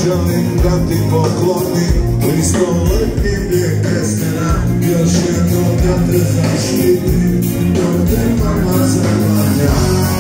želim da ti poklonim listoletnim ljekestina, još jedno da te zaštitim, dok te mama zaklanja.